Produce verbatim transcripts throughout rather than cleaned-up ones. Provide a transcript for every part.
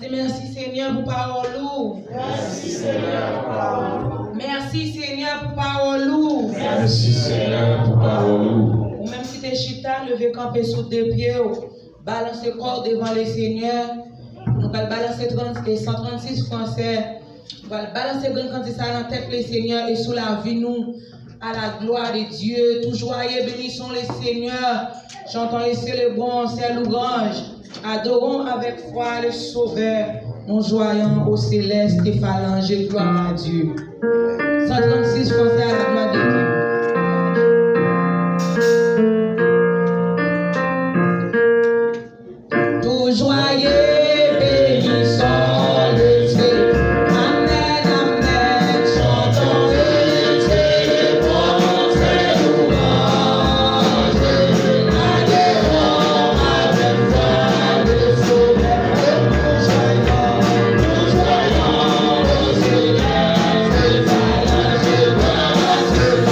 dit merci Seigneur pour parole lourde. Merci Seigneur pour parole lourde. Merci Seigneur pour parole lourde. Merci Seigneur pour parole lourde. Ou même si t'es chita, levé camper sous deux pieds, balancer corps devant le Seigneur. Nous allons balancer cent trente-six français. Nous allons balancer grande quantité ça dans la tête le Seigneur et sous la vie nous. À la gloire de Dieu, tout joyeux, bénissons le Seigneur. Chantons et célébrons ses louanges. Adorons avec foi le Sauveur. Nous joyons au céleste et phalange, gloire à Dieu. cent trente-six français à la gloire de Dieu. Tout joyeux, bénissons le Dieu. Amen, amen. Chantons et célébrons ses louanges. Adorons avec foi le Sauveur. Nous joyons, nous joyons au céleste et phalange, gloire à Dieu.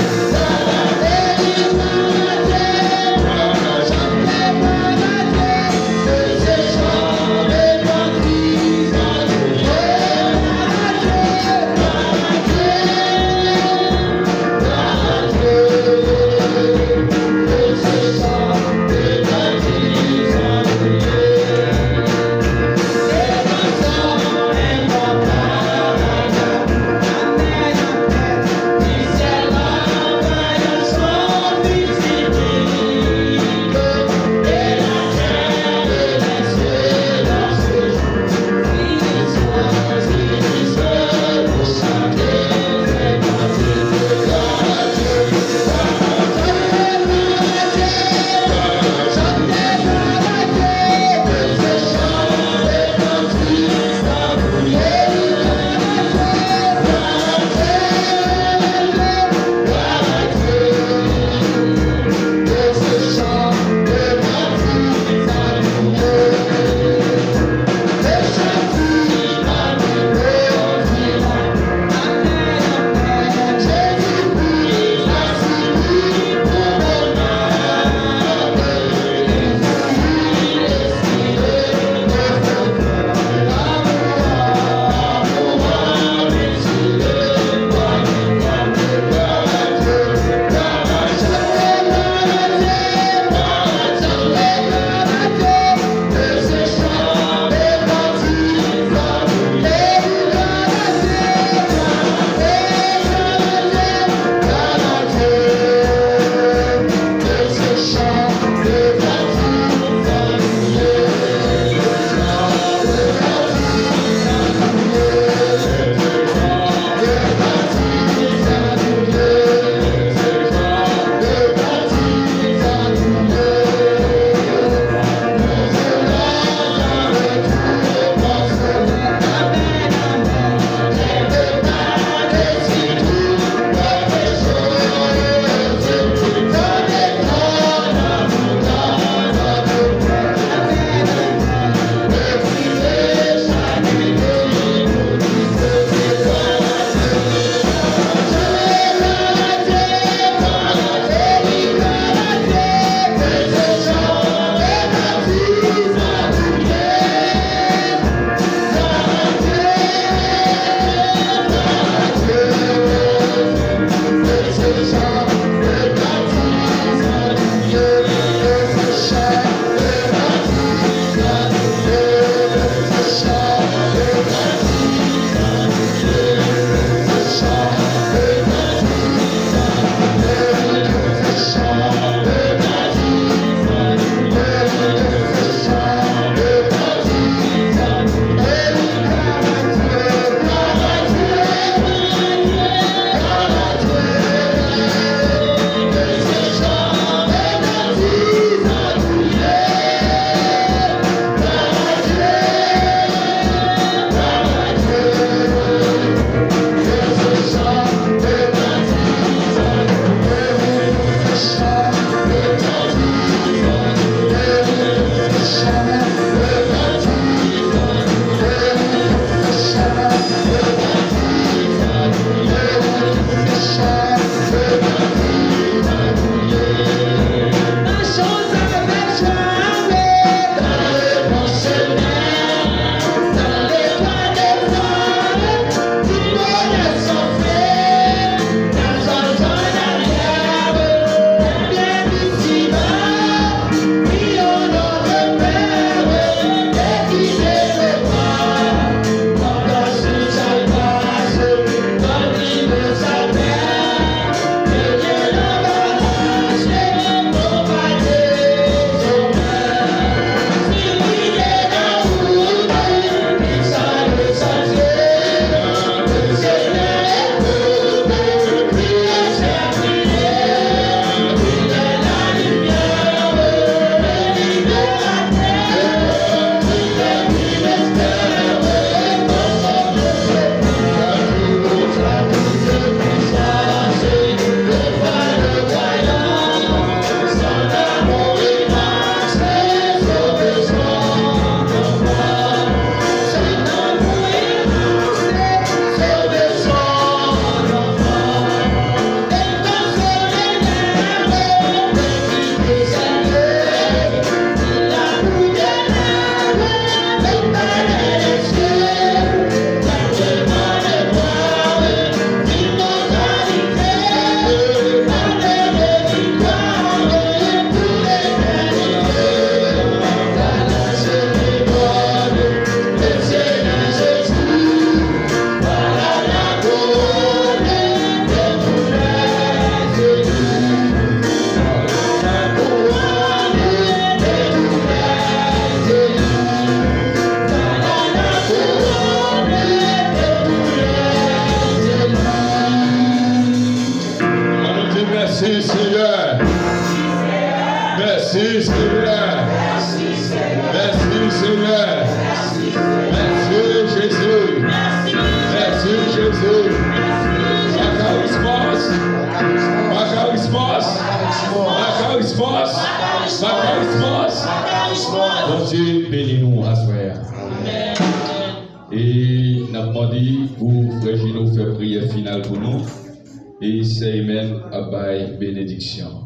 demander pour Frère Gino faire prière finale pour nous. Et c'est même à bail bénédiction.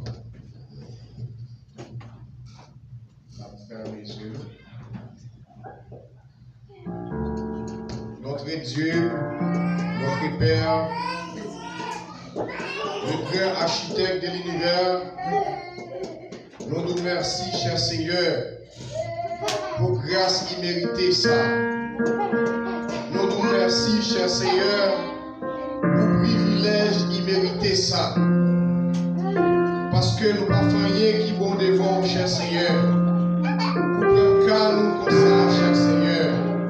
Notre Dieu, notre Père, le grand architecte de l'univers, nous nous remercions, cher Seigneur, pour grâce imméritée ça. Nous nous remercions, cher Seigneur, pour privilège immérité ça. Parce que nous n'avons pas rien qui bon devant, cher Seigneur. Pour qu'un cas nous comme ça, cher Seigneur.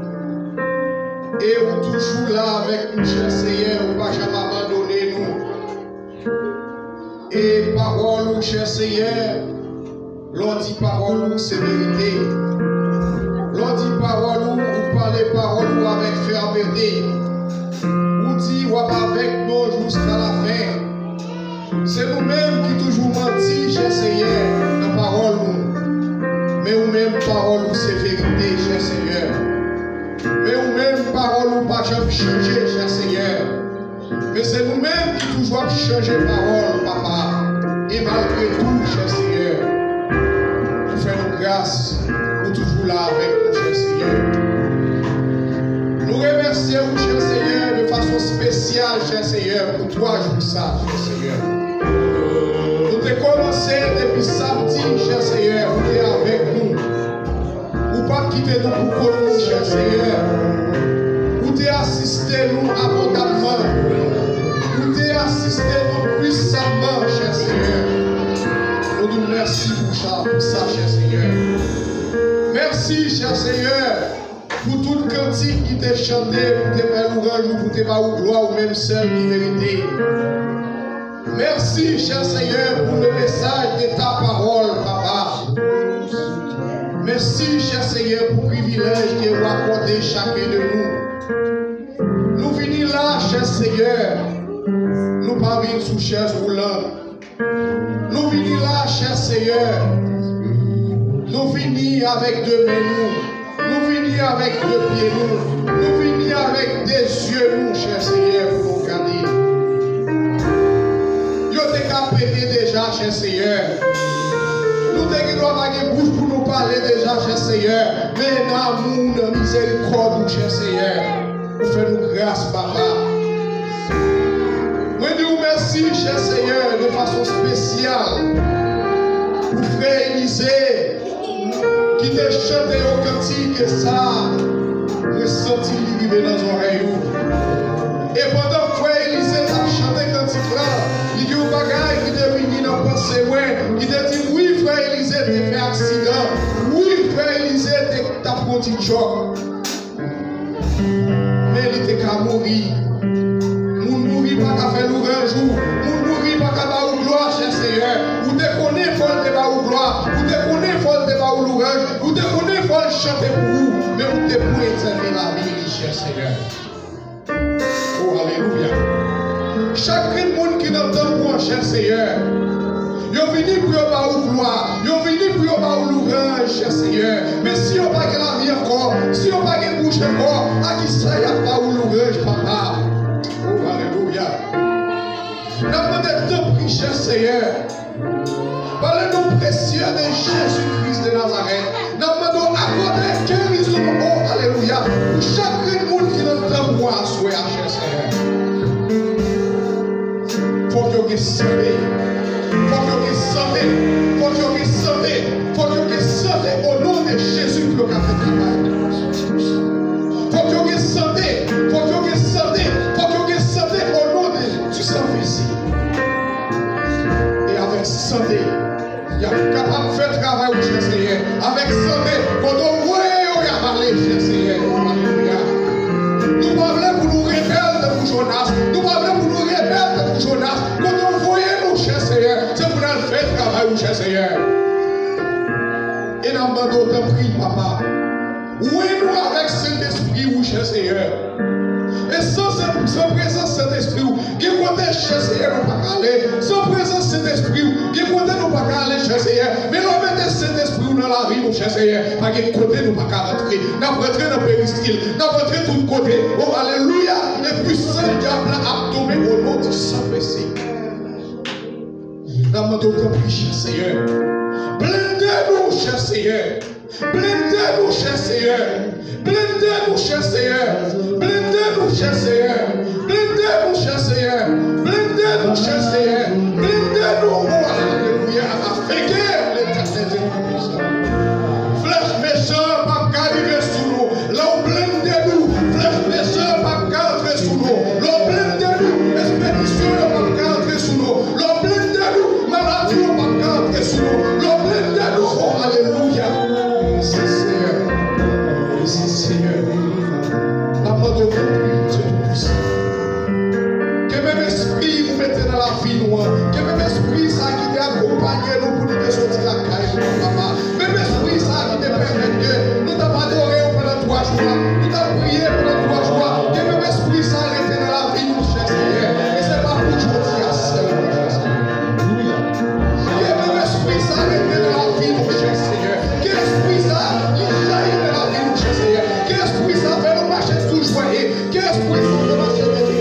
Et vous toujours là avec nous, cher Seigneur, vous ne pas jamais abandonner nous. Et parole, cher Seigneur, l'on dit parole, c'est vérité. L'on dit parole, vous parlez parole avec fermeté. Vous dites, ou avec nous jusqu'à la fin. C'est nous-mêmes qui toujours menti, cher Seigneur, dans parole. Mais nous-mêmes, parole, c'est vérité, cher Seigneur. Mais nous-mêmes, parole, nous pas jamais changer, cher Seigneur. Mais c'est nous-mêmes qui toujours changer parole, papa. Et malgré tout, cher Seigneur, nous faisons grâce, nous toujours là avec nous, cher Seigneur. Nous remercions, cher Seigneur, de façon spéciale, cher Seigneur, pour trois jours ça, cher Seigneur. Nous avons commencé depuis samedi, cher Seigneur, vous êtes avec nous. Vous pas quitter nous pour nous, cher Seigneur. Vous avez assisté nous abondamment. Vous avez assisté nous puissamment, cher Seigneur. Nous nous remercions pour ça, pour ça, cher Seigneur. Merci, cher Seigneur, pour toute cantique qui t'a chanté, pour tes belles louanges, pour tes belles gloires, ou même celle qui méritait. Merci, cher Seigneur, pour le message de ta parole, papa. Merci, cher Seigneur, pour le privilège que vous accordez chacun de nous. Nous venons là, cher Seigneur. Nous parlons sous chaise roulante. Nous venons là, cher Seigneur. Nous venons avec deux mains. Nous venons avec deux pieds. Nous, nous venons avec des yeux, nous, cher Seigneur, pour nous regarder. Yo te capé déjà, cher Seigneur. Nous te doit pas de bouche pour nous parler déjà, cher Seigneur. Mais dans l'amour, dans la miséricorde, cher Seigneur, vous faites nous grâce, papa. Nous nous merci, cher Seigneur, de façon spéciale. Pour frère Élisée, qui t'a chanté au cantique et ça, ressenti l'arrivée dans nos oreilles. Et pendant que frère Élisée a chanté cantique là, il y a un bagage qui est venu dans le pensée, qui t'a dit oui, frère Élisée, t'as fait accident. Oui, frère Élisée, t'as pris un petit choc. Mais il était qu'à mourir. Nous ne mourons pas qu'à faire l'ouvrage. Nous ne mourons pas qu'à faire gloire, cher Seigneur. Vous te connaissez, il faut le débat ou gloire. Vous te connaissez, il faut le débat ou l'ouvrage. Vous te connaissez, il faut le chanter pour vous. Mais vous te pouvez servir la vie, cher Seigneur. Oh, alléluia. Chacun monde qui n'entend moi, cher Seigneur, ils sont venus pour avoir la gloire, ils sont venus pour avoir l'ouvrage, cher Seigneur. Mais si on n'a pas la vie encore, si on n'a pas la bouche encore, à qui ça y a pas l'ouvrage, papa? Oh, alléluia. Nous demandons ton prix, cher Seigneur. Parlez-nous précieux de Jésus-Christ de Nazareth. Nous demandons accorder guérison, oh, alléluia, pour chacun monde qui n'entend moi, soit, cher Seigneur. Faut que vous santé. Faut que vous santé. Faut que vous santé. Faut que vous santé au nom de Jésus pour le café travail. Faut que vous santé. Faut que vous santé. Faut que vous santé au nom de du Saint-Fils. Et avec santé, il y a capable de faire travail au cher Seigneur. Avec santé, quand on voit, on y a parlé, cher Seigneur. Alléluia. Nous parlons pour nous révéler pour Jonas. Nous parlons pour nous révéler pour Jonas. Quand on voit nous, cher Seigneur, c'est pour nous faire travail au cher Seigneur. Et nous demandons ton prix, papa. Oui, nous avec Saint-Esprit, oui, cher Seigneur. Et sans, sans présence Saint-Esprit, qui côté côté cher Seigneur, nous pas aller. Sans présence Saint-Esprit, bien côté nous pas aller, cher Seigneur. Mais nous mettons Saint-Esprit dans la vie, mon cher Seigneur. Pas quel côté nous pas rentrer. Nous rentrer dans le péristyle. Nous rentrer de tous côtés. Oh, alléluia. Les puissants diables a tombé au nom du Saint-Esprit. Nous demandons de prier, cher Seigneur. Blindez-nous, cher Seigneur. Blindez-nous, cher Seigneur. Blindez-nous, cher Seigneur. Blindez-nous, cher Seigneur. Blindez-nous, cher Seigneur. Blindez-nous, cher Seigneur. Blindez-nous, oh alléluia. Afin que l'éternel est flèche méchant, pas qu'arriver sous nous. Là où blindez-nous. Flèche méchant, pas qu'entrer sous nous. Là où blindez-nous. Expédition, pas qu'entrer sous nous. Là où blindez-nous. Maladie, pas qu'entrer sous nous. Là où blindez-nous, oh alléluia. C'est Seigneur. C'est Seigneur. La mort de Dieu tout-puissant. Que même esprit vous mettez dans la vie noire. Que même esprit ça qui t'a accompagné nous pour nous sortir la caille de notre papa. Même esprit ça qui te permet que nous t'avons adoré pendant trois jours. Nous t'avons prié pendant trois jours. Que même esprit ça arrêté dans la vie nous, cher Seigneur. Et c'est pas pour aujourd'hui à seul, mon cher Seigneur. Que même esprit ça arrêté dans la vie nous, cher Seigneur. Que l'esprit ça il jaillit dans la vie nous, cher Seigneur. Que l'esprit ça fait nous marcher toujours. Que l'esprit ça fait marcher toujours.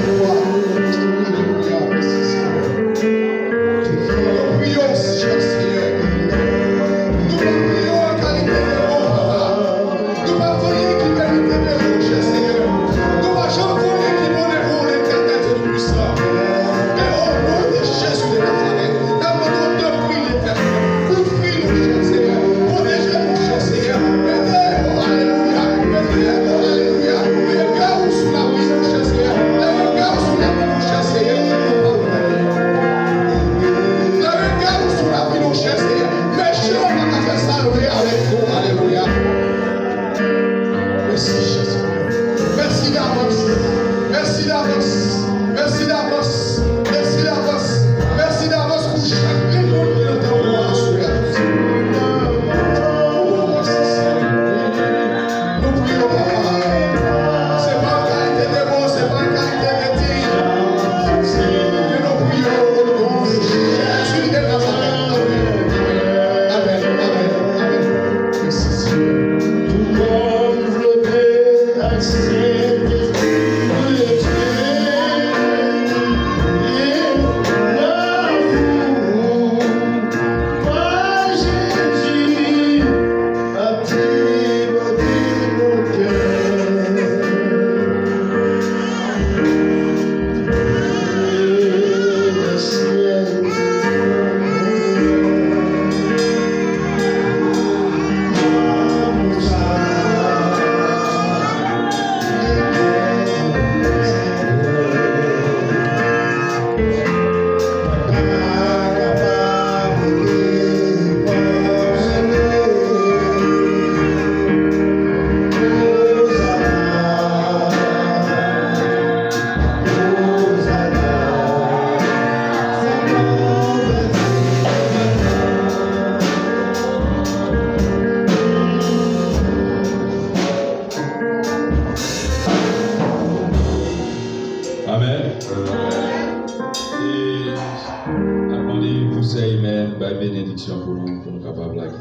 Bénédiction pour nous, pour nous capables de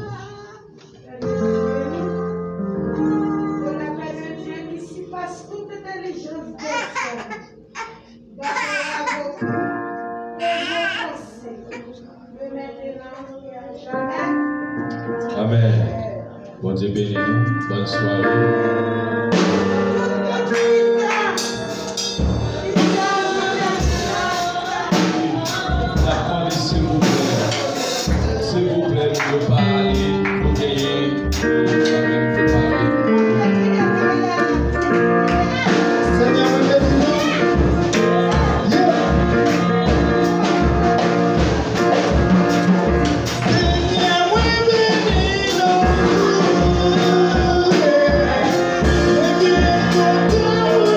On appelle un Dieu qui surpasse toute intelligence personne. Gardez-la vos pensées. De maintenant et à jamais. Amen. Bon Dieu bénis nous. Bonne soirée. S'il vous plaît, ne pouvez pas aller, vous gagner, vous pouvez pas aller. Seigneur, bénis-nous.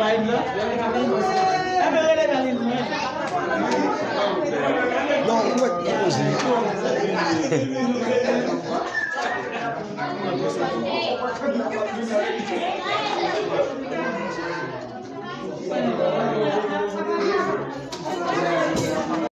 live là. Elle me relève à l'île. Non, ouais,